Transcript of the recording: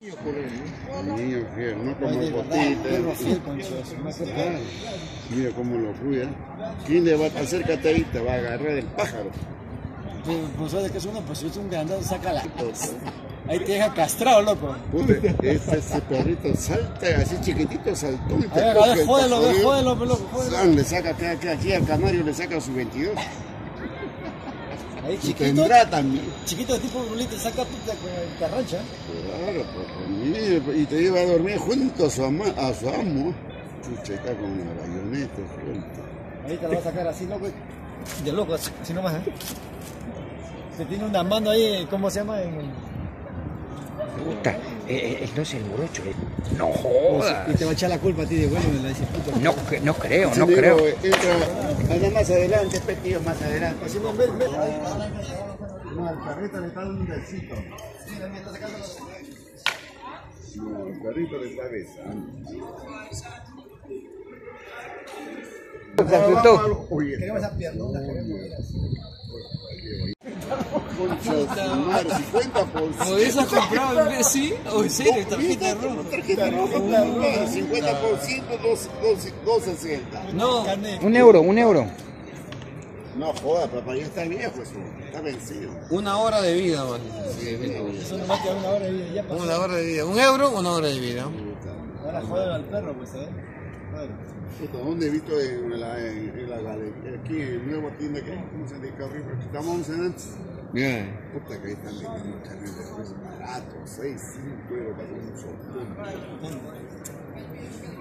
Niño fiel, no como botita. Mira cómo lo cuida. ¿Quién le va a acércate ahí? Te va a agarrar el pájaro. Pues ¿sabes qué es uno? Pues es un grandado, saca la... Ahí te deja castrado, loco. Puta, ese perrito salta, así chiquitito, saltón. A ver, jódelo, loco. Le saca aquí al canario, le saca su 22. Ahí chiquito. Tendrá también. Chiquito, tipo rulito, saca puta con el carrancha. Claro, pues, y te lleva a dormir junto a su amo. Chucha, está con una bayoneta. Ahí te lo va a sacar así, loco. De loco, así nomás, ¿eh? Se tiene una mano ahí, ¿cómo se llama? Puta, no es el morocho. No jodas. Y te va a echar la culpa a ti de bueno, me la dice puta. No creo. Anda más adelante, tío, más adelante. Así no, ven. No, al perrito le está dando un besito. No, el perrito le está besando. Queremos esa piernota, Concha, 50%. ¿O esa comprado en vez sí? ¿O en serio? Tarjeta roja. Tarjeta roja, 50%, 2.60. No. Un euro. No joda, papá, ya está viejo eso. Está vencido. Una hora de vida, man. Eso nomás queda una hora de vida, ya pasó. Una hora de vida. ¿Un euro? Una hora de vida. Ahora joder al perro, pues, ¿sabes? Puta, ¿dónde he visto en la galería? Aquí en nueva tienda que ¿cómo se dedica arriba? Estamos antes. Bien. Puta, que ahí están vendiendo carne de res barato, 6, 5 euros para hacer un sorteo.